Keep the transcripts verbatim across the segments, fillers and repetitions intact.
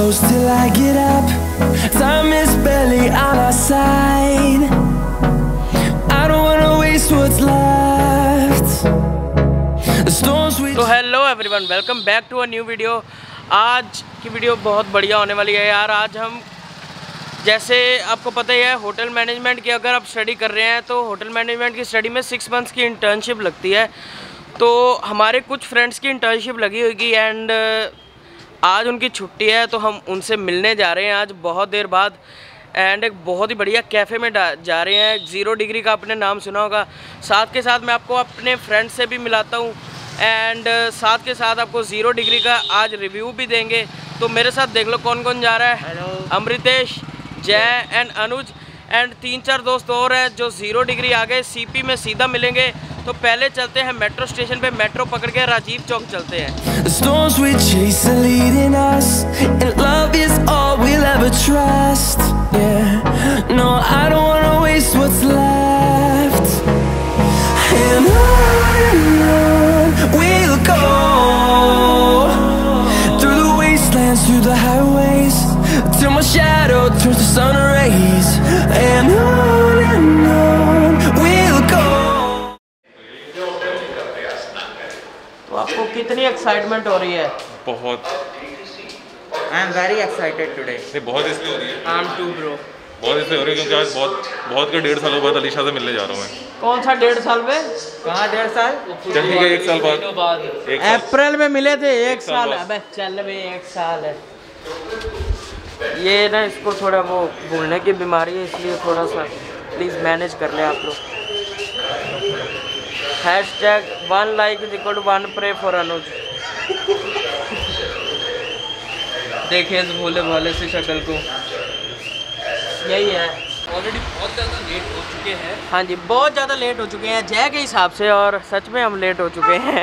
close till I get up. Time is barely on our side. I don't wanna waste what's left. The storms we. तो hello everyone, welcome back to a new video. आज की video बहुत बढ़िया होने वाली है यार। आज हम, जैसे आपको पता ही है, होटल मैनेजमेंट की अगर आप स्टडी कर रहे हैं तो होटल मैनेजमेंट की स्टडी में सिक्स मंथ्स की इंटर्नशिप लगती है। तो हमारे कुछ फ्रेंड्स की इंटर्नशिप लगी होगी एंड आज उनकी छुट्टी है, तो हम उनसे मिलने जा रहे हैं आज बहुत देर बाद। एंड एक बहुत ही बढ़िया कैफ़े में जा रहे हैं। ज़ीरो डिग्री का आपने नाम सुना होगा। साथ के साथ मैं आपको अपने फ्रेंड से भी मिलाता हूँ एंड साथ के साथ आपको ज़ीरो डिग्री का आज रिव्यू भी देंगे। तो मेरे साथ देख लो कौन कौन जा रहा है। हेलो, अमृतेश, जय एंड अनुज एंड तीन चार दोस्त और हैं जो ज़ीरो डिग्री आ गए। सीपी में सीधा मिलेंगे। तो पहले चलते हैं मेट्रो स्टेशन पे, मेट्रो पकड़ के राजीव चौक चलते हैं। The storms we chase are leading us, and love is all we'll ever trust. Yeah, no, I don't wanna waste what's left. And on and on we'll go, through the wastelands, through the highways, till my shadow turns to sun rays. And on and on we'll go. तो आपको कितनी excitement हो रही है? बहुत। I am very excited today. नहीं, बहुत इसलिए हो रही है। I am too bro. बहुत इसलिए हो रही है क्योंकि आज बहुत बहुत के डेढ़ सालों बाद अलीशा से मिलने जा रहा हूँ मैं। कौन सा डेढ़ साल में? कहाँ डेढ़ साल? चल ठीक है, एक साल बाद। एक साल। अप्रैल में मिले थे। एक, एक साल साल बाद। अबे चल बे, एक साल है। ये ना, इसको थोड़ा वो भूलने की बीमारी है, इसलिए थोड़ा सा प्लीज़ मैनेज कर ले आप लोग। Hashtag one like is equal to one pray for Anuj. देखिए इस भोले भाले से शक्ल को। यही है। ऑलरेडी बहुत ज़्यादा लेट हो चुके हैं। हाँ जी, बहुत ज़्यादा लेट हो चुके हैं जय के हिसाब से, और सच में हम लेट हो चुके हैं।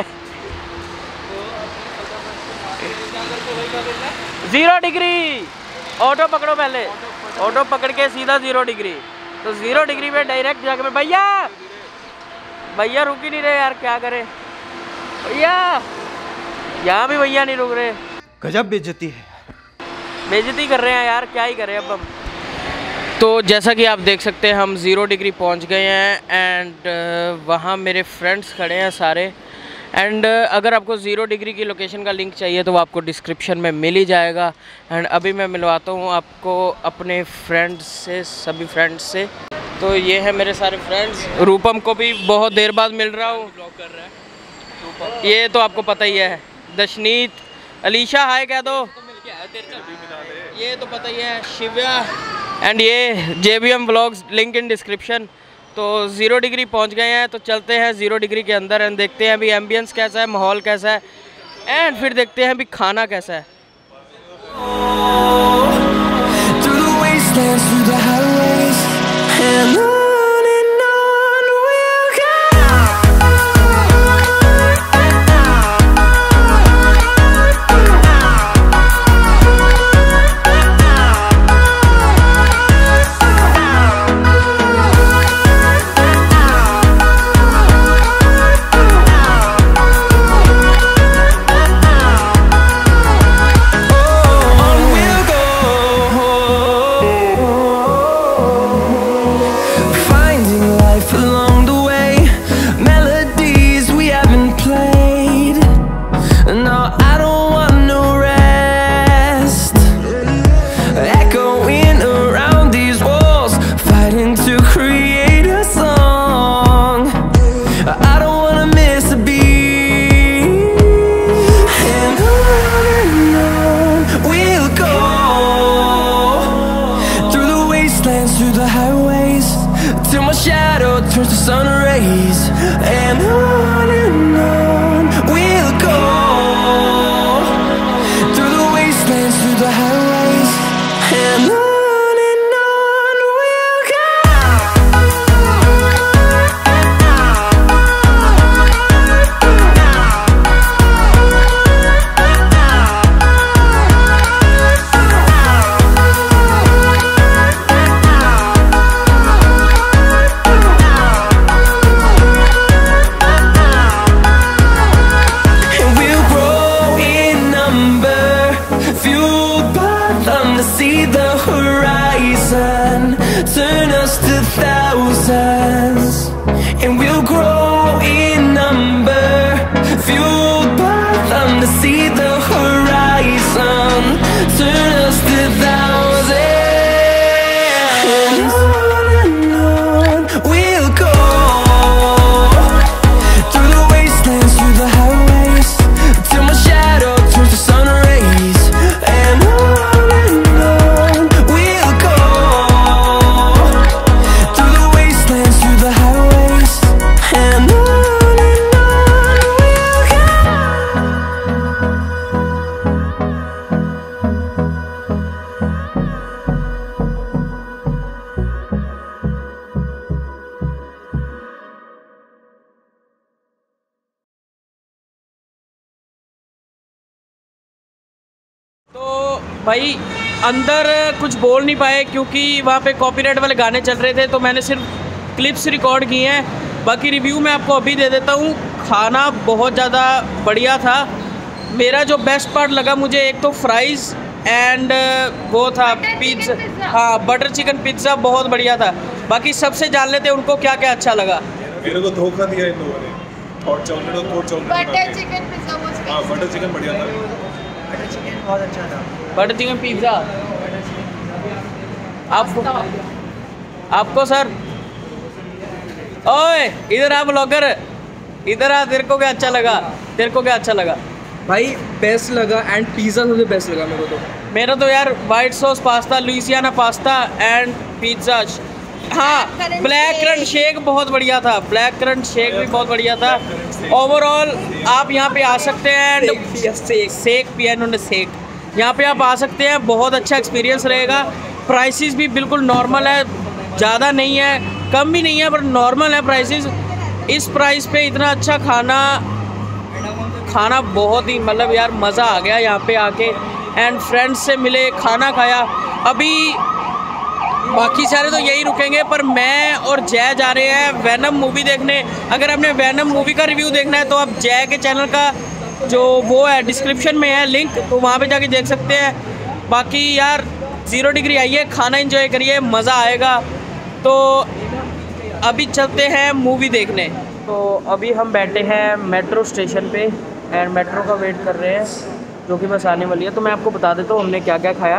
ज़ीरो डिग्री ऑटो पकड़ो पहले। ऑटो पकड़ के सीधा ज़ीरो डिग्री। तो ज़ीरो डिग्री में डायरेक्ट जाकर भैया भैया रुक ही नहीं रहे यार, क्या करें भैया। यहाँ भी भैया नहीं रुक रहे। गजब बेइज्जती है। बेइज्जती कर रहे हैं यार, क्या ही करें अब हम। तो जैसा कि आप देख सकते हैं हम ज़ीरो डिग्री पहुंच गए हैं एंड वहाँ मेरे फ्रेंड्स खड़े हैं सारे। एंड अगर आपको ज़ीरो डिग्री की लोकेशन का लिंक चाहिए तो वो आपको डिस्क्रिप्शन में मिल ही जाएगा। एंड अभी मैं मिलवाता हूँ आपको अपने फ्रेंड्स से, सभी फ्रेंड्स से। तो ये है मेरे सारे फ्रेंड्स। रूपम को भी बहुत देर बाद मिल रहा हूँ। कर रहा है ये तो आपको पता ही है। दशनीत, अलीशा हाय कह दो। ये तो पता ही है। शिव्या एंड ये J B M vlogs, link in description. तो ज़ीरो डिग्री पहुंच गए हैं, तो चलते हैं ज़ीरो डिग्री के अंदर एंड देखते हैं अभी एम्बियंस कैसा है, माहौल कैसा है एंड फिर देखते हैं अभी खाना कैसा है। Through the wastelands, through the highways, and on and on we'll go. On we'll go. Finding life along the way, melodies we haven't played. No, I don't want no rest. Echoing around these walls, fighting to create a song. I don't wanna miss a beat. And on and on we'll go, through the wastelands, through the highways, till my shadow turns to sun rays. And on and on we'll go, through the wastelands, through the highways, and on and on we'll go. turn us to thousands, and we'll grow in number, fueled by them to see the horizon. Turn us to thousands, and on and on we'll go, through the wastelands, through the highways, till my shadow turns to sun rays. And on and on we'll go, through the wastelands, through the highways, and on and on we'll go. तो भाई अंदर कुछ बोल नहीं पाए क्योंकि वहाँ पे कॉपीराइट वाले गाने चल रहे थे, तो मैंने सिर्फ क्लिप्स रिकॉर्ड किए हैं। बाकी रिव्यू मैं आपको अभी दे देता हूँ। खाना बहुत ज़्यादा बढ़िया था। मेरा जो बेस्ट पार्ट लगा मुझे, एक तो फ्राइज़ एंड वो था पिज़्ज़ा, हाँ बटर चिकन पिज़्ज़ा बहुत बढ़िया था। बाकी सबसे जान लेते उनको क्या क्या अच्छा लगा। मेरे को धोखा दिया इन लोगों ने। हॉट चॉकलेट और cold chocolate, butter chicken pizza was हाँ बटर चिकन बढ़िया था। बटर चिकन बहुत अच्छा था। बटर चिकन पिज़्ज़ा आपको आपको सर, ओए इधर आ ब्लॉगर, इधर आ। तेरे को क्या अच्छा लगा? तेरे को क्या अच्छा लगा? भाई बेस्ट लगा एंड पिज़्ज़ा सबसे बेस्ट लगा मेरे को। तो मेरा तो यार white sauce pasta, Louisiana pasta and pizza. हाँ, ब्लैक करंट शेक बहुत बढ़िया था। ब्लैक करंट शेक भी बहुत बढ़िया था। ओवरऑल आप यहाँ पे आ सकते हैं एंड सेक सेक पिया इन्होंने सेक। यहाँ पे आप आ सकते हैं, बहुत अच्छा एक्सपीरियंस रहेगा। प्राइसेस भी बिल्कुल नॉर्मल है, ज़्यादा नहीं है, कम भी नहीं है, पर नॉर्मल है प्राइसेस। इस प्राइस पे इतना अच्छा खाना खाना बहुत ही मतलब यार मज़ा आ गया यहाँ पे आके। एंड फ्रेंड्स से मिले, खाना खाया। अभी बाकी सारे तो यही रुकेंगे, पर मैं और जय जा रहे हैं वैनम मूवी देखने। अगर आपने वैनम मूवी का रिव्यू देखना है तो आप जय के चैनल का जो वो है डिस्क्रिप्शन में है लिंक, तो वहाँ पे जाके देख सकते हैं। बाकी यार ज़ीरो डिग्री आइए, खाना एंजॉय करिए, मज़ा आएगा। तो अभी चलते हैं मूवी देखने। तो अभी हम बैठे हैं मेट्रो स्टेशन पे एंड मेट्रो का वेट कर रहे हैं, जो कि बस आने वाली है। तो मैं आपको बता देता हूँ हमने क्या क्या खाया।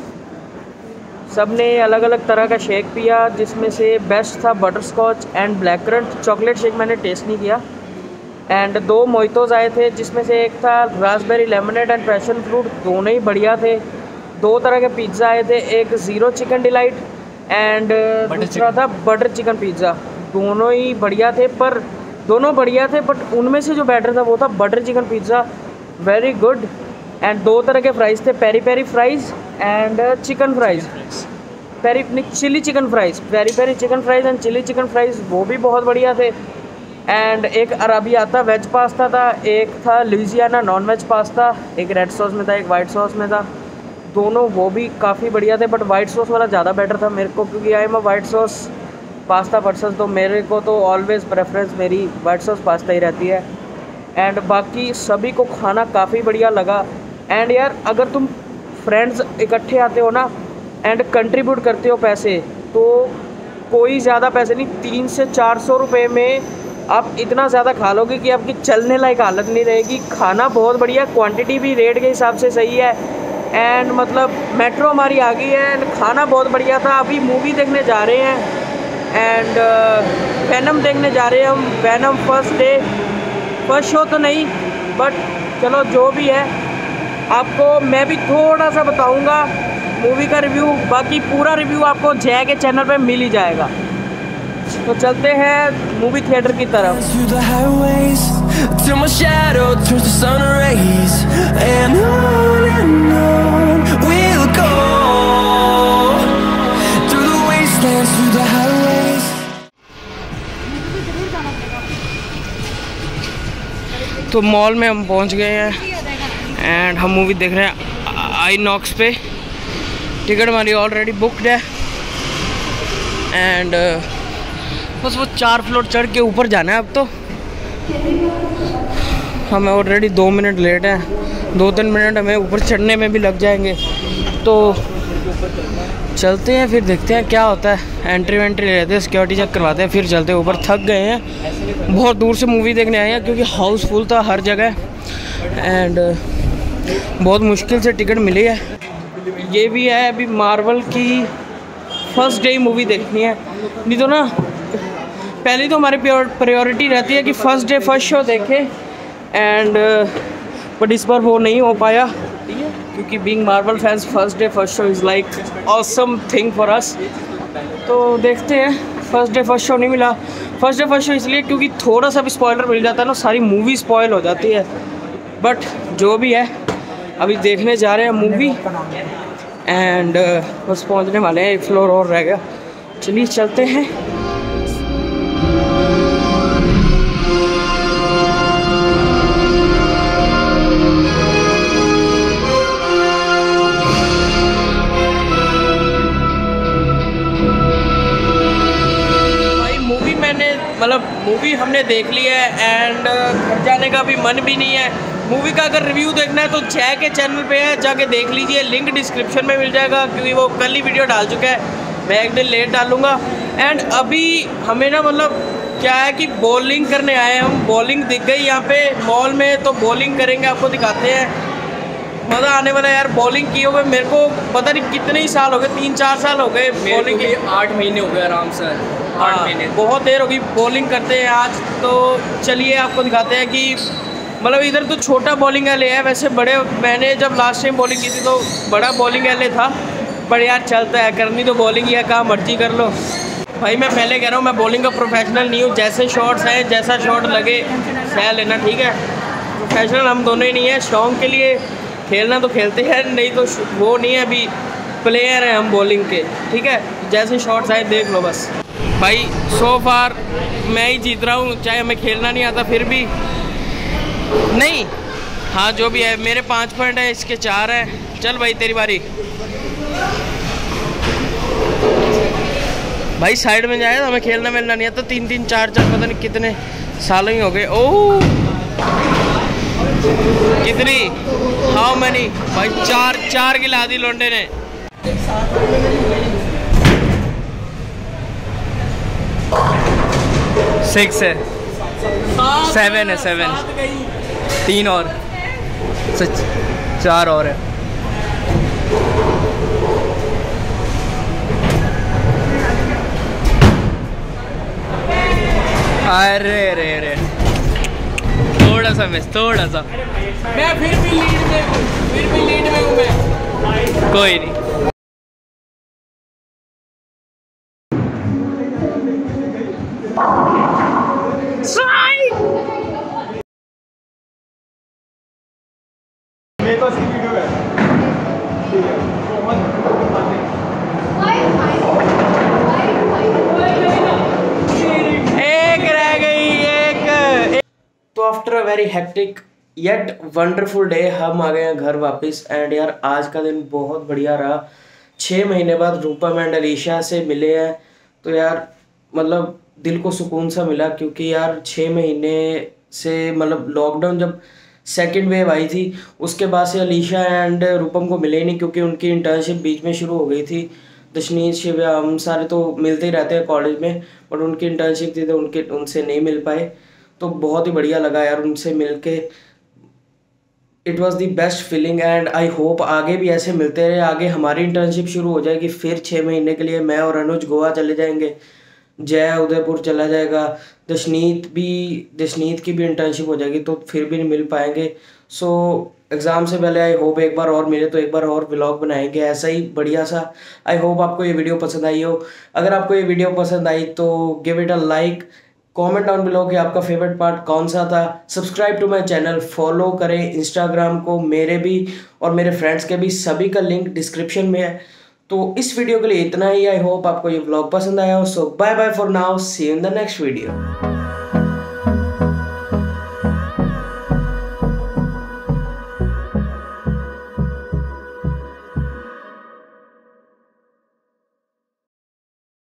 सब ने अलग अलग तरह का शेक पिया, जिसमें से बेस्ट था butterscotch and black currant. Chocolate shake मैंने टेस्ट नहीं किया। एंड दो मोइतोज़ आए थे, जिसमें से एक था raspberry lemonade and passion fruit, दोनों ही बढ़िया थे। दो तरह के पिज़्ज़ा आए थे, एक ज़ीरो चिकन डिलाइट एंड दूसरा था बटर चिकन पिज़्ज़ा। दोनों ही बढ़िया थे, पर दोनों बढ़िया थे बट उनमें से जो बेटर था वो था butter chicken pizza, very good. And दो तरह के फ्राइज़ थे, peri peri fries and chicken fries, peri chilli chicken fries, peri peri chicken fries and chilli chicken fries, वो भी बहुत बढ़िया थे। एंड एक अराबिया था, वेज पास्ता था, एक था लुइसियाना नॉन वेज पास्ता, एक रेड सॉस में था, एक वाइट सॉस में था। दोनों वो भी काफ़ी बढ़िया थे, बट वाइट सॉस वाला ज़्यादा बेटर था मेरे को, क्योंकि I am a white sauce pasta person, तो मेरे को तो ऑलवेज़ प्रेफरेंस मेरी वाइट सॉस पास्ता ही रहती है। एंड बाकी सभी को खाना काफ़ी बढ़िया लगा। एंड यार अगर तुम फ्रेंड्स इकट्ठे आते हो ना एंड कंट्रीब्यूट करते हो पैसे, तो कोई ज़्यादा पैसे नहीं, तीन से चार सौ रुपये में आप इतना ज़्यादा खा लोगे कि आपकी चलने लायक हालत नहीं रहेगी। खाना बहुत बढ़िया, क्वांटिटी भी रेट के हिसाब से सही है। एंड मतलब मेट्रो हमारी आ गई है एंड खाना बहुत बढ़िया था। अभी मूवी देखने जा रहे हैं एंड वैनम देखने जा रहे हैं हम। Venom first day, first show तो नहीं, बट चलो जो भी है, आपको मैं भी थोड़ा सा बताऊंगा मूवी का रिव्यू। बाकी पूरा रिव्यू आपको जय के चैनल पे मिल ही जाएगा। तो चलते हैं मूवी थिएटर की तरफ। Through the highways, till my shadow turns to sun rays, and on and on we'll go, through the wastelands, through the highways. तो मॉल में हम पहुंच गए हैं एंड हम मूवी देख रहे हैं आई नॉक्स पे। टिकट हमारी ऑलरेडी बुकड है एंड बस वो चार फ्लोर चढ़ के ऊपर जाना है अब। तो हमें ऑलरेडी दो मिनट लेट हैं, दो तीन मिनट हमें ऊपर चढ़ने में भी लग जाएंगे। तो चलते हैं फिर देखते हैं क्या होता है। एंट्री वेंट्री लेते हैं, सिक्योरिटी चेक करवाते हैं, फिर चलते हैं ऊपर। थक गए हैं, बहुत दूर से मूवी देखने आए हैं क्योंकि हाउसफुल था हर जगह एंड बहुत मुश्किल से टिकट मिली है। ये भी है अभी मार्वल की फर्स्ट डे मूवी देखनी है, नहीं तो ना पहली तो हमारी प्रायोरिटी रहती है कि फर्स्ट डे फर्स्ट शो देखें एंड बट इस बार वो नहीं हो पाया क्योंकि being Marvel fans first day first show is like awesome thing for us. तो देखते हैं, फर्स्ट डे फर्स्ट शो नहीं मिला। फर्स्ट डे फर्स्ट शो इसलिए क्योंकि थोड़ा सा भी स्पॉइलर मिल जाता है ना, सारी मूवी स्पॉइल हो जाती है। बट जो भी है अभी देखने जा रहे हैं मूवी एंड uh, बस पहुंचने वाले हैं, एक फ्लोर और रह गया। चलिए चलते हैं। भाई मूवी मैंने मतलब मूवी हमने देख ली है एंड घर जाने का भी मन भी नहीं है। मूवी का अगर रिव्यू देखना है तो जय के चैनल पे है, जाके देख लीजिए, लिंक डिस्क्रिप्शन में मिल जाएगा क्योंकि वो कल ही वीडियो डाल चुका है, मैं एक दिन लेट डालूँगा। एंड अभी हमें ना मतलब क्या है कि बॉलिंग करने आए हैं हम। बॉलिंग दिख गई यहाँ पे मॉल में, तो बॉलिंग करेंगे, आपको दिखाते हैं, मज़ा आने वाला है यार। बॉलिंग किए हुए मेरे को पता नहीं कितने ही साल हो गए, तीन चार साल हो गए बॉलिंग के। आठ महीने हो गए आराम से, आठ महीने बहुत देर होगी बॉलिंग करते हैं आज। तो चलिए आपको दिखाते हैं कि मतलब इधर तो छोटा बॉलिंग एले है, वैसे बड़े मैंने जब लास्ट टाइम बॉलिंग की थी तो बड़ा बॉलिंग एले था, पर यार चलता है, करनी तो बॉलिंग ही है, कहाँ मर्जी कर लो। भाई मैं पहले कह रहा हूँ मैं बॉलिंग का प्रोफेशनल नहीं हूँ, जैसे शॉट्स हैं जैसा शॉट लगे सह लेना, ठीक है। प्रोफेशनल हम दोनों ही नहीं है, शौक के लिए खेलना तो खेलते हैं, नहीं तो वो नहीं है, अभी प्लेयर हैं हम बॉलिंग के, ठीक है। जैसे शॉट्स आए देख लो बस। भाई सो फार मैं ही जीत रहा हूँ, चाहे हमें खेलना नहीं आता फिर भी। नहीं हाँ जो भी है, मेरे पाँच पॉइंट है, इसके चार हैं। चल भाई तेरी बारी। भाई साइड में जाए तो हमें खेलना मिलना नहीं आता, तीन तीन चार चार पता नहीं कितने सालों ही हो गए। ओह कितनी, हाउ मैनी भाई, चार चार गिला दी लोंडे ने। सिक्स है, सेवन है, सेवन, तीन और सच चार और है। अरे रे रे थोड़ा सा मिस, थोड़ा सा। मैं फिर भी लीड में हूँ, फिर भी लीड में हूँ मैं, कोई नहीं। तो after a very hectic yet wonderful day हम आ गए हैं घर वापस एंड यार आज का दिन बहुत बढ़िया रहा। छः महीने बाद रूपम एंड अलीशा से मिले हैं तो यार मतलब दिल को सुकून सा मिला क्योंकि यार छः महीने से मतलब लॉकडाउन जब सेकेंड वेव आई थी उसके बाद से अलीशा एंड रूपम को मिले नहीं क्योंकि उनकी इंटर्नशिप बीच में शुरू हो गई थी। दशनीत शिव्या हम सारे तो मिलते ही रहते हैं कॉलेज में, बट उनकी इंटर्नशिप थी तो उनके उनसे नहीं मिल पाए। तो बहुत ही बढ़िया लगा यार उनसे मिल के, it was the best feeling and I hope आगे भी ऐसे मिलते रहे। आगे हमारी इंटर्नशिप शुरू हो जाएगी, फिर छः महीने के लिए मैं और अनुज गोवा चले जाएंगे, जय उदयपुर चला जाएगा, दशनीत भी दशनीत की भी इंटर्नशिप हो जाएगी तो फिर भी नहीं मिल पाएंगे। सो एग्ज़ाम से पहले आई होप एक बार और मिले तो एक बार और व्लॉग बनाएंगे ऐसा ही बढ़िया सा। आई होप आपको ये वीडियो पसंद आई हो। अगर आपको ये वीडियो पसंद आई तो give it a like, comment down below कि आपका फेवरेट पार्ट कौन सा था। Subscribe to my channel, follow करें इंस्टाग्राम को, मेरे भी और मेरे फ्रेंड्स के भी, सभी का लिंक डिस्क्रिप्शन में है। तो इस वीडियो के लिए इतना ही। आई होप आपको ये व्लॉग पसंद आया हो। So bye bye for now, see you in the next video.